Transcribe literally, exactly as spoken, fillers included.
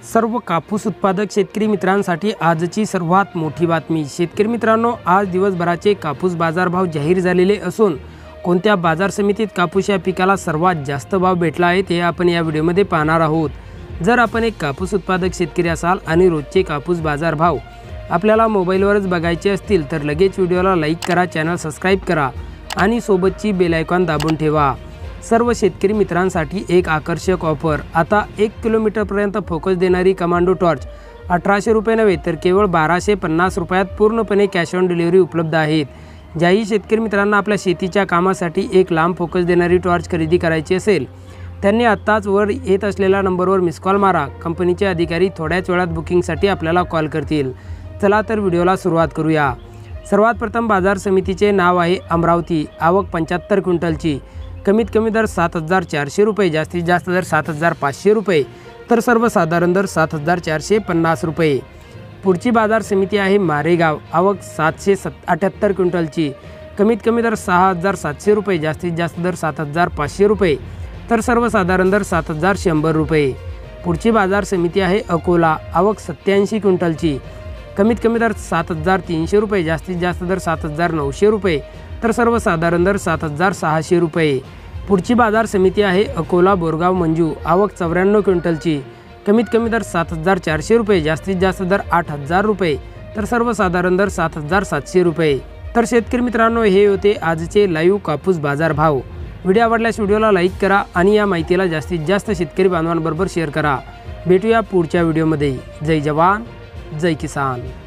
सर्व कापूस उत्पादक शेतकरी मित्रांसाठी आजची सर्वात मोठी बातमी। शेतकरी मित्रांनो, आज दिवसभराचे कापूस बाजारभाव जाहीर झालेले असून कोणत्या बाजार समितीत कापूस या पिकाला सर्वात जास्त भाव भेटला आहे ते आपण या व्हिडिओमध्ये पाहणार आहोत। जर आपण एक कापूस उत्पादक शेतकरी असाल आणि रोजचे कापूस बाजारभाव आपल्याला मोबाईलवरच बघायचे असतील तर लगेच व्हिडिओला लाईक करा, चॅनल सबस्क्राइब करा आणि सोबतची बेल आयकॉन दाबून ठेवा। सर्व शेतकरी मित्रांसाठी एक आकर्षक ऑफर। आता एक किलोमीटरपर्यंत फोकस देणारी कमांडो टॉर्च अठराशे रुपये नव्हे तर केवळ बाराशे पन्नास रुपयात पूर्णपणे कॅश ऑन डिलिव्हरी उपलब्ध आहेत। ज्याही शेतकरी मित्रांना आपल्या शेतीच्या कामासाठी एक लांब फोकस देणारी टॉर्च खरेदी करायची असेल त्यांनी आत्ताच वर येत असलेल्या नंबरवर मिस कॉल मारा। कंपनीचे अधिकारी थोड्याच वेळात बुकिंगसाठी आपल्याला कॉल करतील। चला तर व्हिडिओला सुरुवात करूया। सर्वात प्रथम बाजार समितीचे नाव आहे अमरावती। आवक पंच्याहत्तर क्विंटलची। कमीत कमी दर सात हजार चारशे रुपये, जास्तीत जास्त दर सात हजार पाचशे रुपये तर सर्वसाधारण दर सात हजार चारशे पन्नास रुपये। पुढची बाजार समिती आहे मारेगाव। आवक सातशे सत् अठ्याहत्तर क्विंटलची। कमीत कमी दर सहा हजार सातशे रुपये, जास्तीत जास्त दर सात हजार पाचशे रुपये तर सर्वसाधारण दर सात हजार शंभर रुपये। पुढची बाजार समिती आहे अकोला। आवक सत्याऐंशी क्विंटलची। कमीत कमी दर सात हजार तीनशे रुपये, जास्तीत जास्त दर सात हजार नऊशे रुपये तर सर्वसाधारण दर सात हजार सहाशे रुपये। पुढची बाजार समिती आहे अकोला बोरगाव मंजू। आवक चौऱ्याण्णव क्विंटलची। कमीत कमी दर सात हजार चारशे रुपये, जास्तीत जास्त दर आठ हजार रुपये तर सर्वसाधारण दर सात हजार सातशे रुपये। तर शेतकरी मित्रांनो, हे होते आजचे लाईव्ह कापूस बाजार भाव। व्हिडिओ आवडल्यास व्हिडिओला लाईक करा आणि या माहितीला जास्तीत जास्त शेतकरी बांधवांबरोबर शेअर करा। भेटूया पुढच्या व्हिडिओमध्ये। जय जवान, जय किसान।